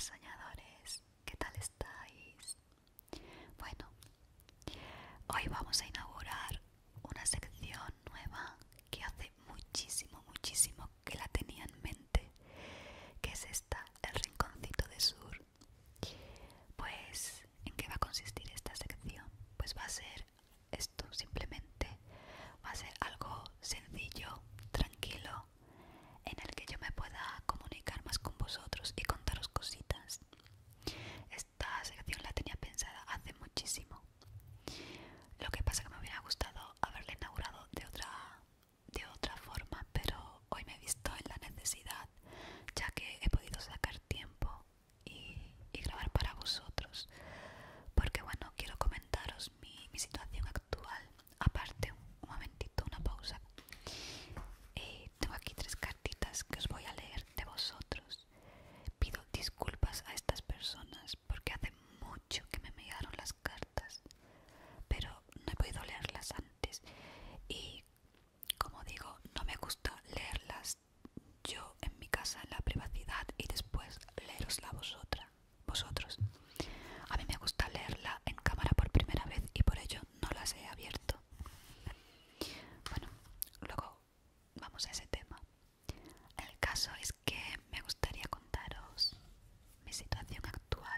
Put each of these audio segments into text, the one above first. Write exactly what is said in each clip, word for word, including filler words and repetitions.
soñadores, ¿qué tal estáis? Bueno, hoy vamos a inaugurar una sección nueva que hace muchísimo, muchísimo que la tenía en mente, que es esta, el rinconcito de Sur. Pues, ¿en qué va a consistir esta sección? Pues va a ser esto, simplemente va a ser algo sencillo, tranquilo, en el que yo me pueda comunicar más con vosotros y contaros cositas. Esta sección la tenía pensada hace muchísimo. Lo que pasa que me hubiera gustado haberla inaugurado de otra, de otra forma, pero hoy me he visto en la necesidad, ya que he podido sacar tiempo y, y grabar para vosotros. Porque bueno, quiero comentaros mi, mi situación actual. Aparte, un, un momentito, una pausa. Eh, tengo aquí tres cartitas que os voy a leer de vosotros. Pido disculpas a estas personas porque hace mucho que me enviaron las cartas, pero no he podido leerlas antes y, como digo, no me gusta leerlas yo en mi casa en la privacidad y después leerosla a vosotras, vosotros. A mí me gusta leerla en cámara por primera vez y por ello no las he abierto. Bueno, luego vamos a ese tema. El caso es que me gustaría contaros mi situación actual.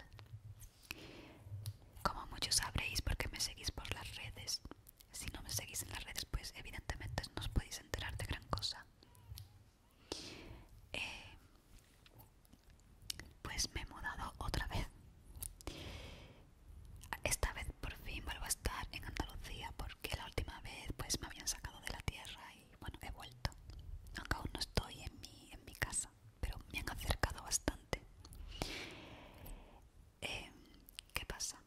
Como muchos sabréis porque me seguís por las redes. Si no me seguís en las redes, pues evidentemente no os podéis enterar de gran cosa. Eh, pues me he mudado otra vez. Esta vez por fin vuelvo a estar en Andalucía porque la última vez pues me habían sacado de la tierra y bueno, he vuelto. Aunque aún no estoy en mi, en mi casa, pero me han acercado bastante. Eh, ¿Qué pasa?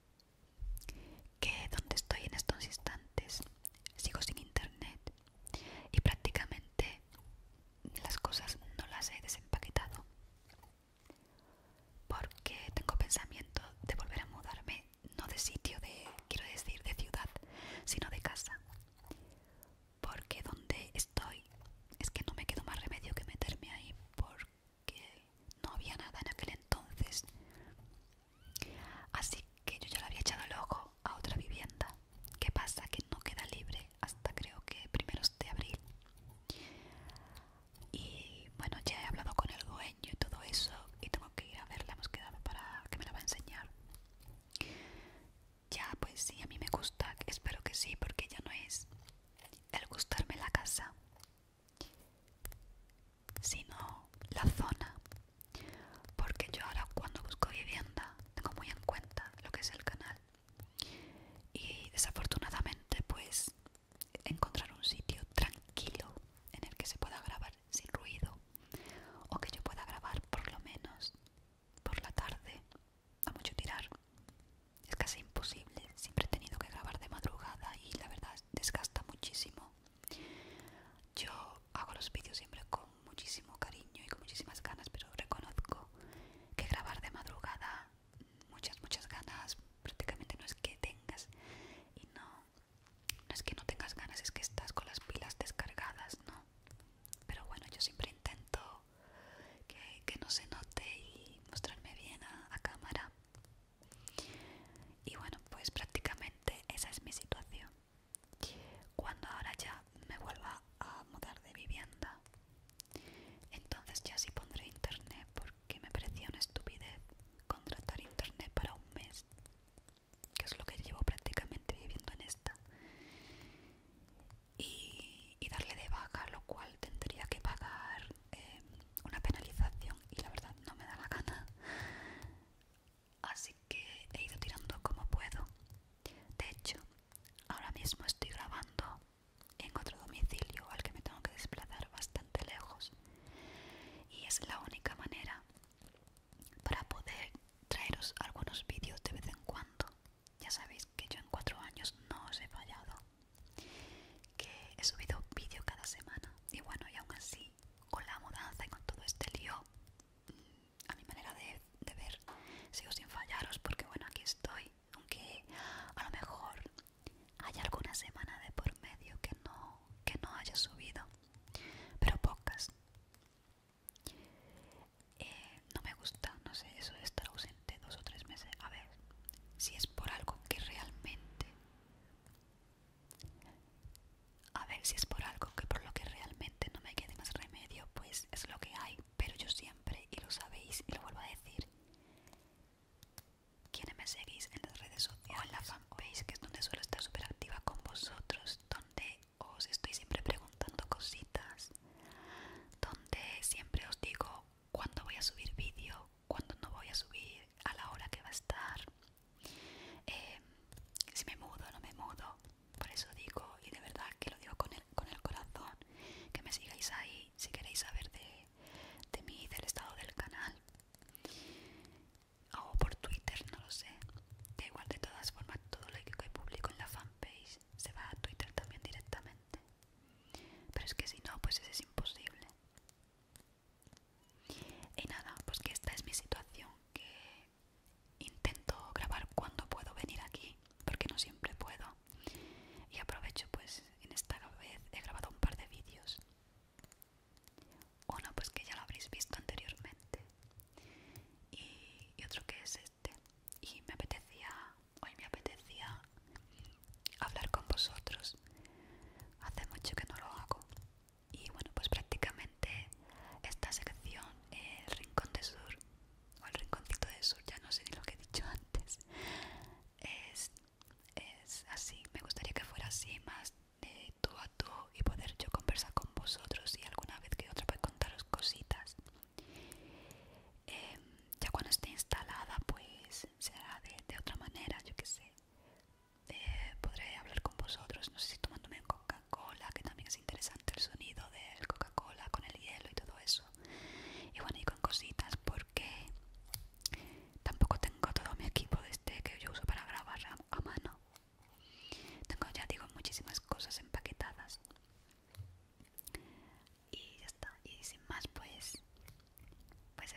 Que donde estoy en estos instantes sigo sin internet y prácticamente las cosas no las he desempaquetado.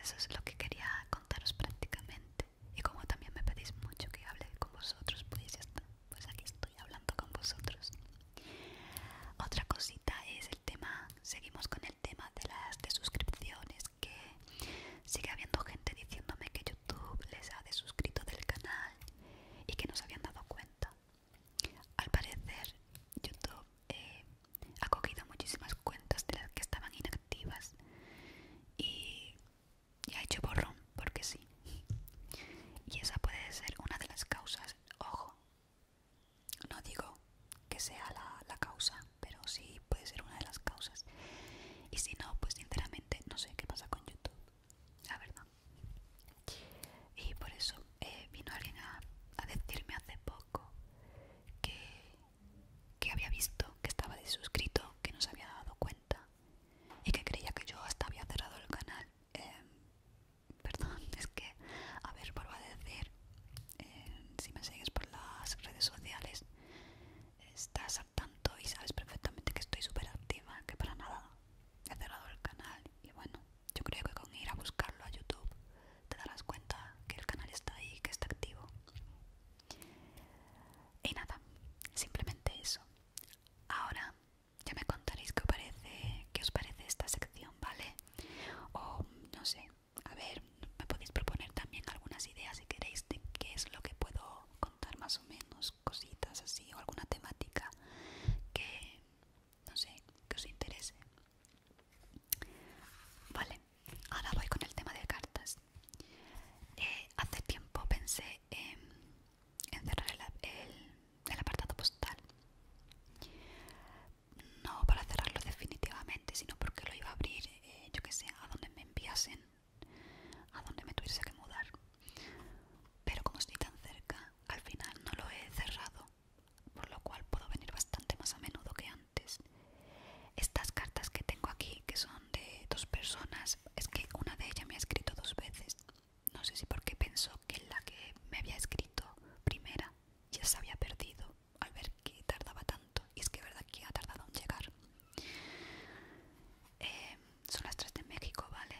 eso es lo que quería contaros prácticamente. Y como también me pedís mucho que hable con vosotros, pues ya está. Pues aquí estoy hablando con vosotros. Otra cosita es el tema, seguimos con el tema de las desuscripciones, que sigue habiendo gente diciéndome que YouTube les ha desuscrito del canal y que no se habían dado cuenta. Al parecer, YouTube eh, ha cogido muchísimas cuentas de las que estaban inactivas y, y ha hecho borrón, porque sí. Y esa puede ser una de las causas. Ojo, no digo que sea la, la causa, pero sí puede ser una de las causas. Y si no, pues sinceramente no sé qué pasa con YouTube, la verdad. Y por eso eh, vino alguien a, a decirme hace poco que, que había visto que estaba desuscrito, que no se había dado cuenta y que creía que yo hasta había cerrado el canal. Eh, perdón, es que, a ver, vuelvo a decir, eh, si me sigues por las redes sociales, estás al tanto y sabes perfectamente que estoy súper activa, que para nada he cerrado el canal. Y bueno, yo creo que con ir a buscarlo a YouTube te darás cuenta que el canal está ahí, que está activo. Y nada, simplemente eso. Ahora ya me contaréis qué os parece, qué os parece esta sección, ¿vale? O no sé, a ver, me podéis proponer también algunas ideas si queréis de qué es lo que puedo contar más o menos, cositas así, o alguna temática que, no sé, que os interese. Vale, ahora voy con el tema de cartas. Eh, hace tiempo pensé en, en cerrar el, el, el apartado postal. No para cerrarlo definitivamente, sino porque lo iba a abrir, eh, yo que sé, a donde me enviasen, a donde me tuviese que mudar. Pero como estoy tan cerca, al final no lo he cerrado, por lo cual puedo venir bastante más a menudo que antes. Estas cartas que tengo aquí, que son de dos personas, es que una de ellas me ha escrito dos veces. No sé si porque pensó que la que me había escrito primera ya se había perdido al ver que tardaba tanto. Y es que es verdad que ha tardado en llegar. Eh, son las tres de México, ¿vale?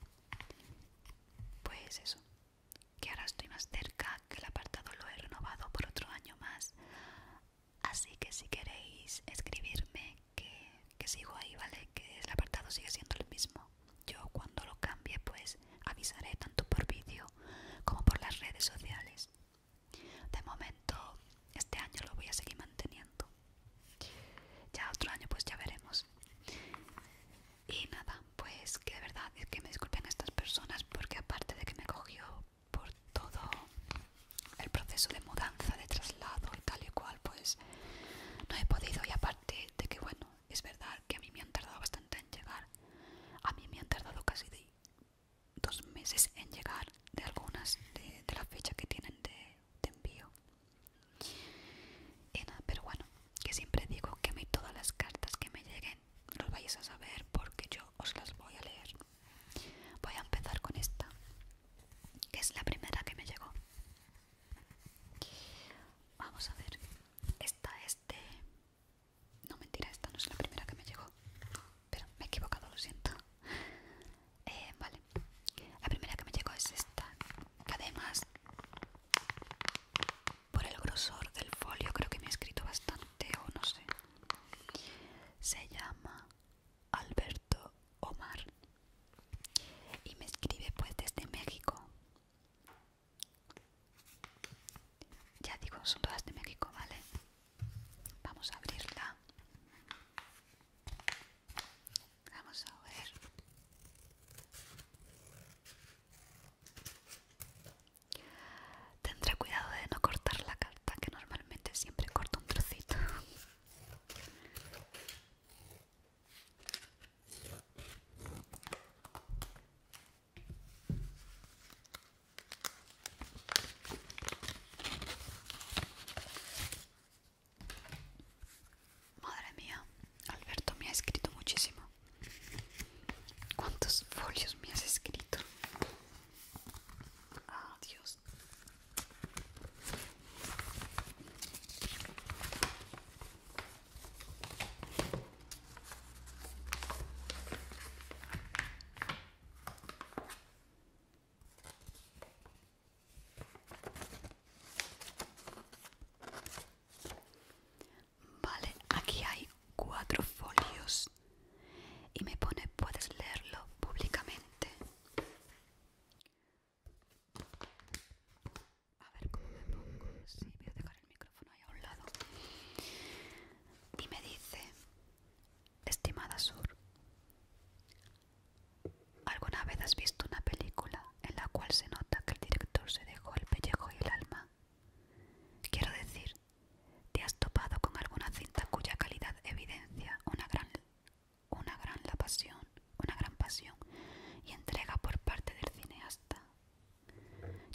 Pues eso, que ahora estoy más cerca, que el apartado lo he renovado por otro año más. Así que si queréis escribirme, que, que sigo ahí, ¿vale? Que el apartado sigue siendo el mismo. Yo cuando lo cambie, pues avisaré tanto por vídeo como por las redes sociales. De momento, este año lo voy a seguir manteniendo. Ya otro año pues ya veremos. Y nada, pues que de verdad es que me disculpen a estas personas, porque aparte de que me cogió por todo el proceso de mudanza, de traslado y tal y cual, pues no he podido. Y aparte de que bueno, es verdad que a mí me han tardado bastante en llegar. A mí me han tardado casi de dos meses en llegar de algunas de, de la fecha que tienen de, de envío. Y nada, pero bueno, que siempre digo que a mí todas las cartas que me lleguen los vais a saber, porque yo os las voy a leer. Voy a empezar con esta, que es la primera que me llegó. Vamos a ver, esta es de... No, mentira, esta no es la primera que me llegó, pero me he equivocado, lo siento. Eh, vale, la primera que me llegó es esta, la de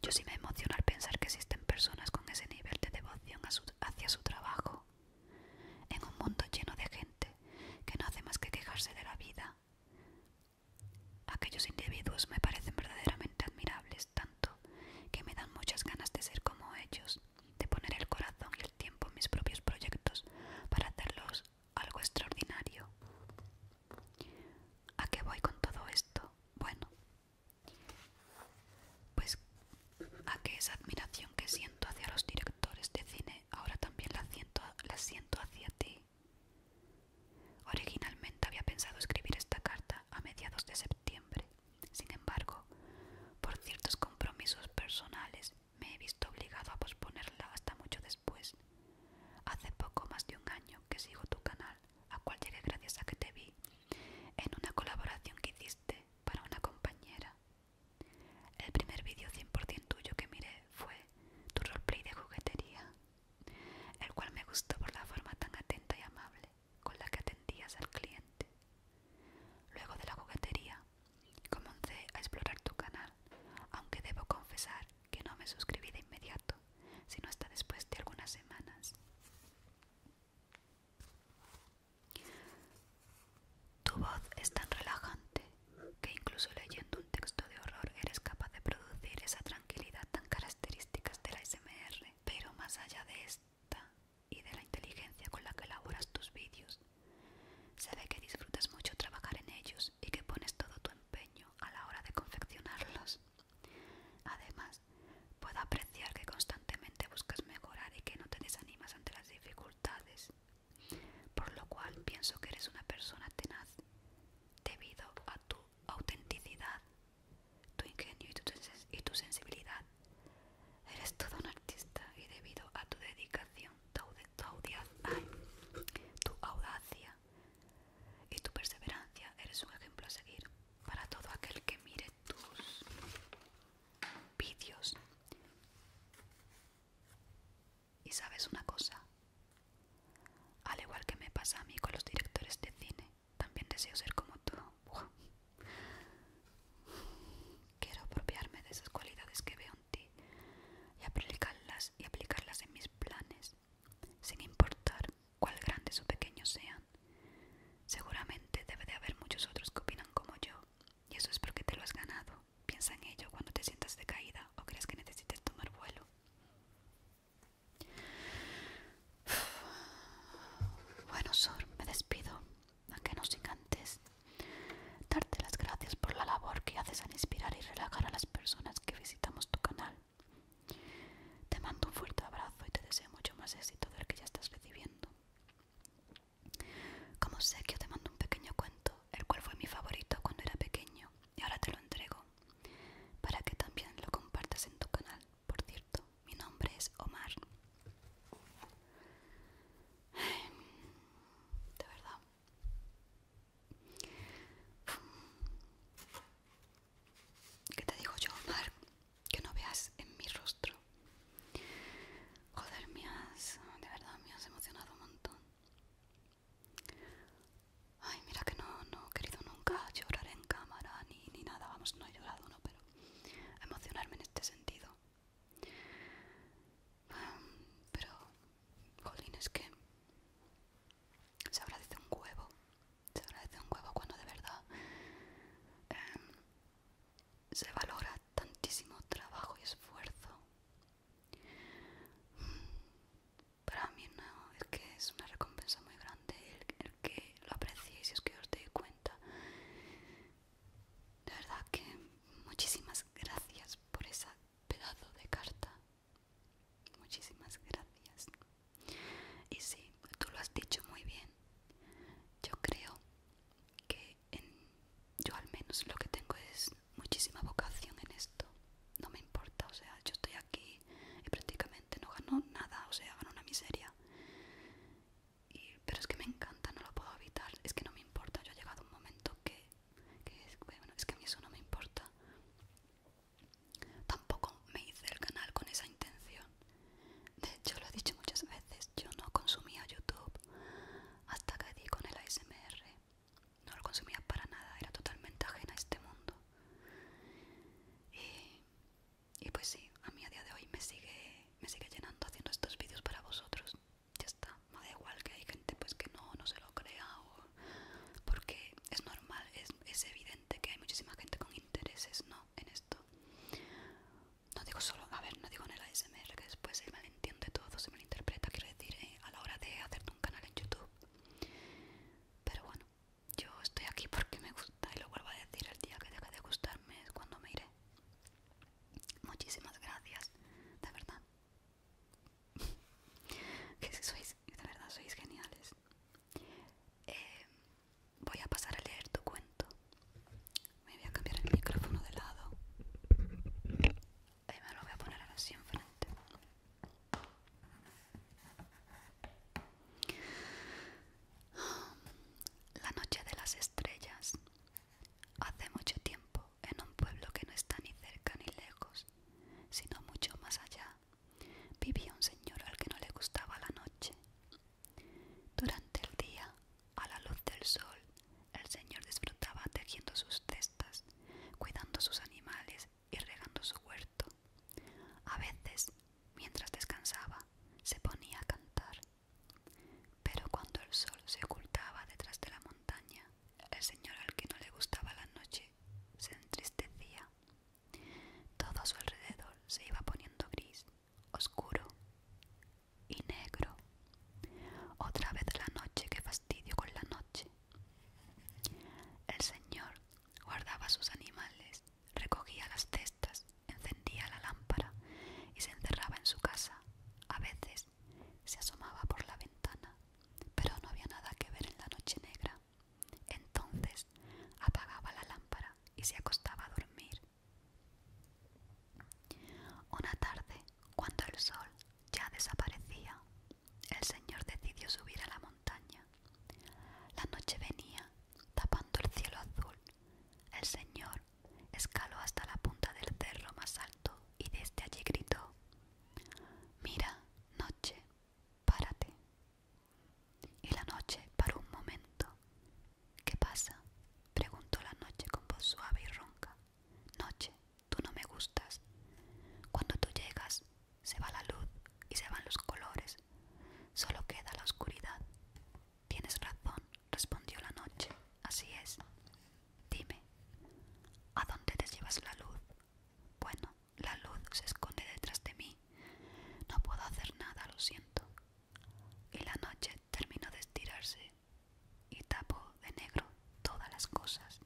Yo sí me emociono al pensar que existen personas con ese nivel de devoción a su, hacia su trabajo, en un mundo lleno de gente que no hace más que quejarse de la vida. Aquellos individuos me parecen verdaderamente admirables, tanto que me dan muchas ganas de ser como ellos, de poner el corazón y el tiempo en mis propios proyectos para hacerlos algo extraordinario. ¿A qué voy con todo esto? Bueno, pues a que esa admiración que siento hacia los directores de cine ahora también la siento, la siento hacia ti. Originalmente había pensado escribir esta carta a mediados de septiembre. Sin embargo, por ciertos compromisos personales, me he visto obligado a posponerla hasta mucho después. Hace poco más de un año que sigo tu canal, a cual llegué gracias a que te vi en una colaboración que hiciste para una compañera. El primer vídeo cien por cien tuyo que miré fue tu roleplay de juguetería, el cual me gustó por la forma tan atenta y amable con la que atendías al cliente. Luego de la juguetería, comencé a explorar tu canal, aunque debo confesar que no me suscribí de inmediato, sino hasta después de algunas semanas. Tu voz es tan relajante que incluso leyendo un texto de horror eres capaz de producir esa tranquilidad tan característica del A S M R. Pero más allá de esta y de la inteligencia con la que elaboras tus vídeos, se ve que disfrutas mucho trabajar en ellos y que pones todo tu empeño a la hora de confeccionarlos. Además, puedo apreciar que constantemente buscas mejorar y que no te desanimas ante las dificultades, por lo cual pienso que eres una persona tenaz, debido a tu autenticidad, tu ingenio y tu, y tu sensibilidad. Eres todo un artista y debido a tu dedicación, tu, tu, audiaz, ay, tu audacia y tu perseverancia, eres un ejemplo a seguir para todo aquel que mire tus vídeos. Y sabes una cosa, al igual que me pasa a mí con los directores de cine, también deseo ser como tú. Wow. Quiero apropiarme de esas cualidades que veo en ti y aplicarlas y aplicarlas en mis planes, sin importar cuán grandes o pequeños sean. Seguramente debe de haber muchos otros que opinan como yo, y eso es porque te lo has ganado. Piensa en ello cuando te sientas decaída o creas que necesites tomar vuelo. Una tarde, cuando el sol ya desaparecía, el señor decidió subir a la montaña. La noche venía, tapando el cielo azul. El señor escaló hasta la punta del cerro más alto y desde allí gritó: «Mira, noche, párate». Y la noche paró un momento. «¿Qué pasa?», preguntó la noche con voz suave y ronca. «Noche, tú no me gustas. Cuando tú llegas, se va la luz y se van los colores. Solo queda la oscuridad». «Tienes razón», respondió la noche. «Así es. Dime, ¿a dónde te llevas la luz?». «Bueno, la luz se esconde detrás de mí. No puedo hacer nada, lo siento». Y la noche terminó de estirarse y tapó de negro todas las cosas.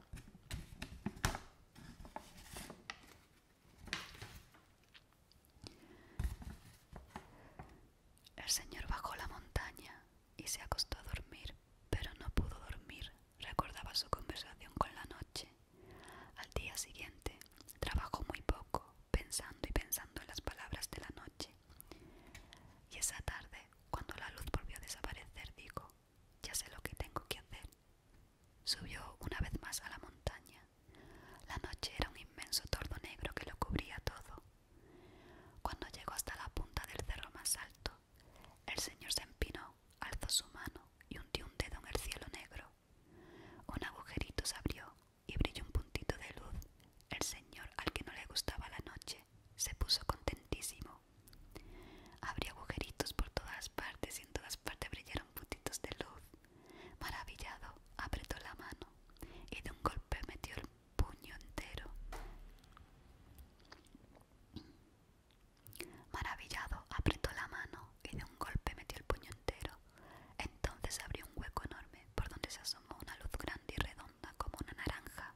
El señor bajó la montaña y se acostó a dormir, pero no pudo dormir. Recordaba su conversación con la noche. Al día siguiente trabajó muy poco, pensando y pensando en las palabras de la noche. Y esa tarde, cuando la luz volvió a desaparecer, dijo: «Ya sé lo que tengo que hacer». Subió una vez más a la montaña. La noche era un inmenso tordo negro que lo cubría todo. Cuando llegó hasta la punta del cerro más alto, el señor se empinó, alzó su mano y hundió un dedo en el cielo negro. Un agujerito se abrió y brilló un puntito de luz. El señor, al que no le gustaba la noche, se puso contentísimo. Habría agujeritos por todas partes y en todas partes brillaron puntitos de luz. Maravillado, apretó la mano y de un golpe metió el puño entero. Maravillado, apretó la mano y de un golpe metió el puño entero. Entonces abrió un hueco enorme por donde se asomó una luz grande y redonda como una naranja.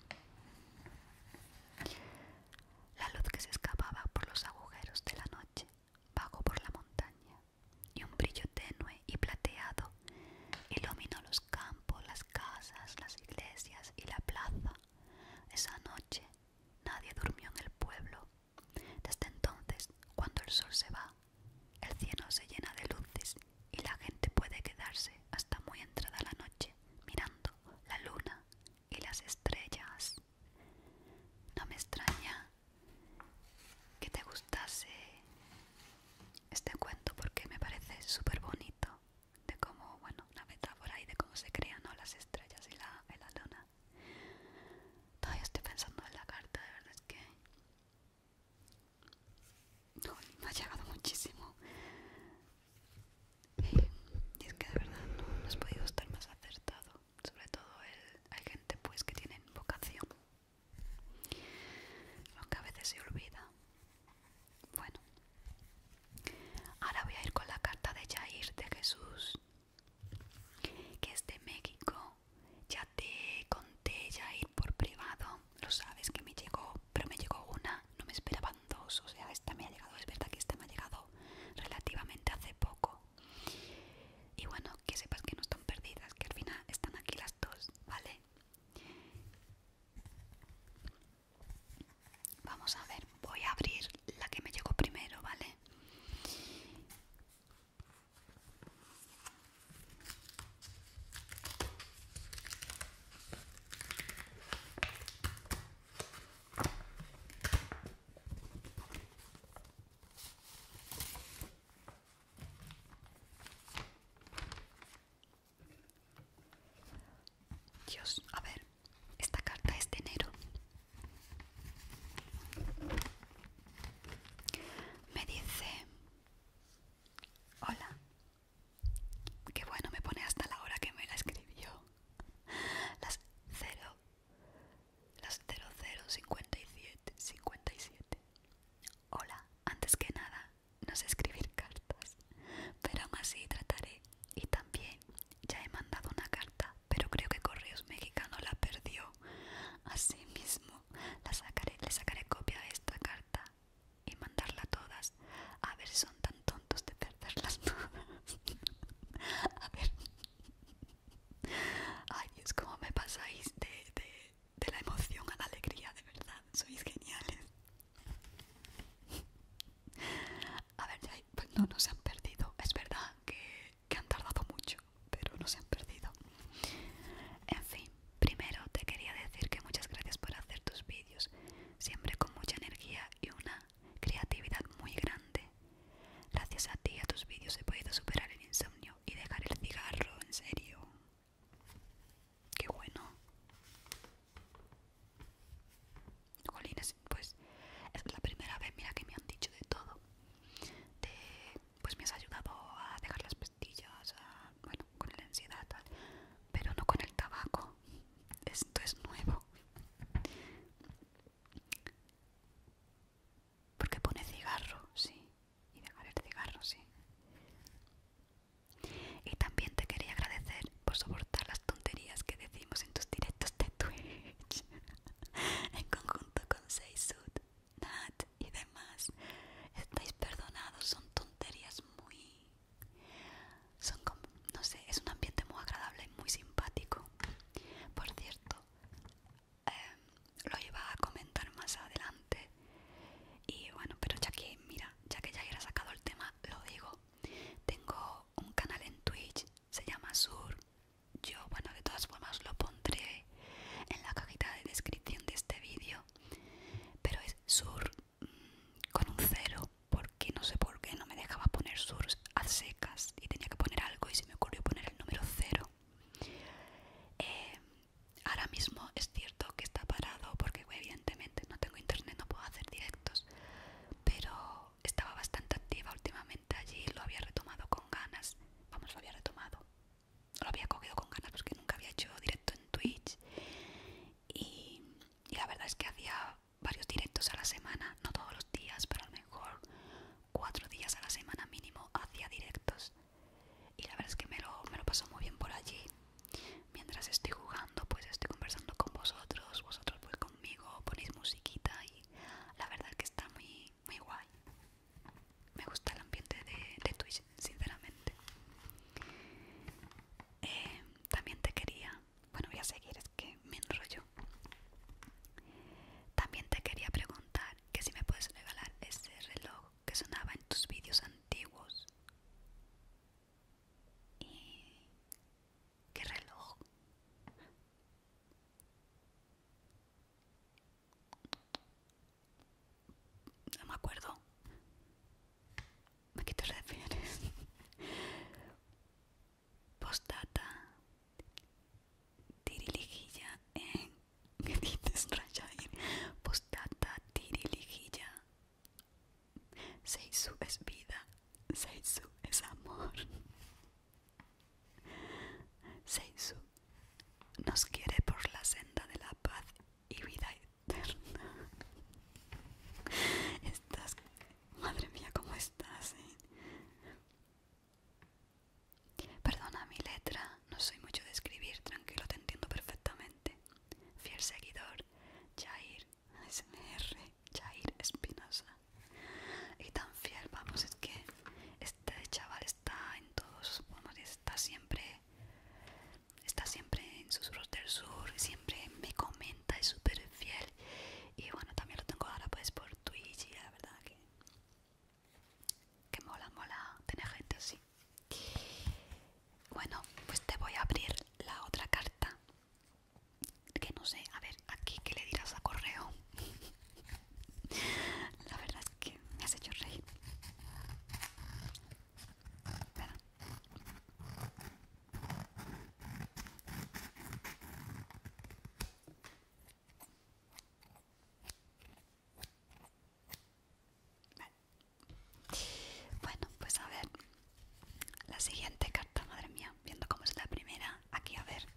La luz que se escapaba por los agujeros de la noche bajó por la montaña y un brillo tenue y plateado iluminó los campos, las casas, las iglesias y la plaza. Esa noche nadie durmió en el pueblo. Desde entonces, cuando el sol se va, el cielo se llena de luces y la gente puede quedarse hasta muy entrada la noche mirando la luna y las estrellas. No me extraña que te gustase este cuento porque me parece súper bonito de cómo, bueno, una metáfora y de cómo se crean, ¿no?, las estrellas y la, y la luna. Todavía estoy pensando en la carta, de verdad es que no, me ha llegado muchísimo. Y, y es que de verdad no, no has podido estar más acertado. Sobre todo el, hay gente pues que tienen vocación, aunque a veces se olvida. Bueno, ahora voy a ir con la carta de Jair de Jesús, que es de México. Ya te conté, Jair, por privado, lo sabes que me llegó, pero me llegó una, no me esperaban dos, o sea, esta me ha llegado, es verdad que esta me ha llegado relativamente hace poco. Y bueno, que sepas que no están perdidas, que al final están aquí las dos, ¿vale? Vamos a ver, voy a abrir la que me llegó primero, ¿vale? Dios, a ver, esta carta es de enero. Me dice: «Hola». Qué bueno, me pone hasta la hora que me la escribió. Las cero, las cero cero cincuenta y siete, cincuenta y siete. «Hola, antes que nada, no sé escribir cartas, pero aún así trataré. Y también ya he mandado una carta, pero creo que Correos Mexicano la no, no se han perdido. Es verdad que, que han tardado mucho, pero no se han perdido. En fin, primero te quería decir que muchas gracias por hacer tus vídeos, siempre con mucha energía y una creatividad muy grande. Gracias a ti y a tus vídeos he podido superar el insomnio y dejar el cigarro, en serio. Qué bueno. Jolines, pues es la primera vez, mira, que me han dicho de todo. De, pues me has ayudado a dejar las pastillas, a, bueno, con la ansiedad, tal, pero no con el tabaco. Esto es nuevo. Porque pone cigarro, sí, y dejar el cigarro, sí. Y también te quería agradecer por soportar las tonterías que decimos en tus directos de Twitch en conjunto con Seisud, Nat y demás. Estáis perdonados, son tonterías muy... son como, no sé, es un ambiente muy agradable y muy simpático. Por cierto, eh, lo iba a comentar más adelante. Y bueno, pero ya que, mira, ya que ya he sacado el tema, lo digo. Tengo un canal en Twitch, se llama Sur. Yo, bueno, de todas formas lo pondré en la cajita de descripción de este vídeo. Pero es Sur mmm, con un cero, porque no sé por qué no me dejaba poner Sur a secas y tenía que poner algo y se me ocurrió poner el número cero. Eh, ahora mismo es cierto que está parado porque evidentemente no tengo internet, no puedo hacer directos, pero estaba bastante activa últimamente allí, lo había retomado con ganas. Vamos, lo había retomado, lo había cogido con ganas porque nunca había hecho directo en Twitch y, y la verdad es que hacía varios directos a la semana, no todos los días, pero a lo mejor cuatro días a la semana mínimo hacía directos y la verdad es que me lo, me lo paso muy bien por allí. Mientras estoy jugando, pues estoy conversando con vosotros, vosotros pues conmigo, ponéis musiquita y la verdad es que está muy, muy guay. Me gusta el ambiente de, de Twitch, sinceramente. Eh, también te quería, bueno, voy a seguir, es que me enrollo. También te quería preguntar que si me puedes regalar ese reloj que sonaba en tus vídeos antiguos. ¿Y qué reloj? No me acuerdo. ¿A qué te refieres? Postdata. Tirilijilla. ¿Eh? ¿Qué dices, Rayair? Postdata. Tirilijilla. Seisu es vida. Seisu es amor. Seisu nos quiere por la senda de la paz y vida eterna. Estás... Madre mía, ¿cómo estás? ¿Eh? Perdona mi letra, no soy mucho de escribir, tranquilo, te entiendo perfectamente. Fiel seguidor, Jair A S M R, Jair Espinosa. Y tan fiel, vamos, es que este chaval está en todos, vamos, está siempre, está siempre en Susurros del Sur, siempre me comenta, es súper fiel. Y bueno, también lo tengo ahora pues por Twitch y la verdad que, que mola, mola tener gente así. Bueno, pues te voy a abrir la otra carta. Que no sé, a ver, aquí qué le dirás a correo. La verdad es que me has hecho reír. Espera. Vale. Bueno, pues a ver. La siguiente carta, madre mía, viendo cómo es la primera. Aquí, a ver.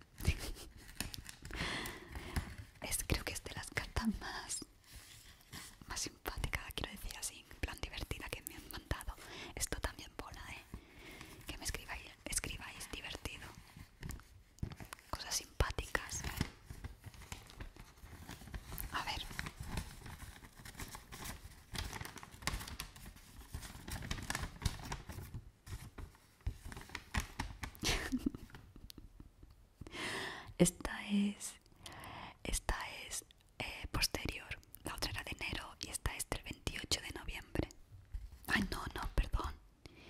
Es, creo que es de las cartas más más simpática, quiero decir así, en plan divertida que me han mandado. Esto también mola, ¿eh? Que me escribáis, escribáis divertido. Cosas simpáticas. A ver. Esta es... Esta es eh, posterior. La otra era de enero y esta es del veintiocho de noviembre. Ay, no, no, perdón.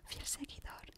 fiel seguidor